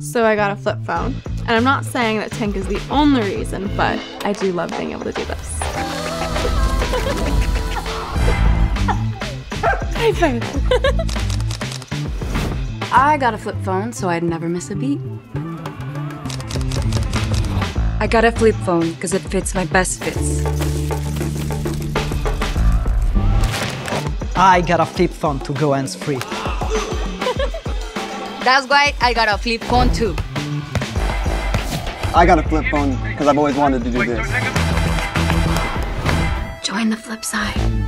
So I got a flip phone. And I'm not saying that Tink is the only reason, but I do love being able to do this. High five. I got a flip phone so I'd never miss a beat. I got a flip phone because it fits my best fits. I got a flip phone to go hands-free. That's why I got a flip phone too. I got a flip phone because I've always wanted to do this. Join the flip side.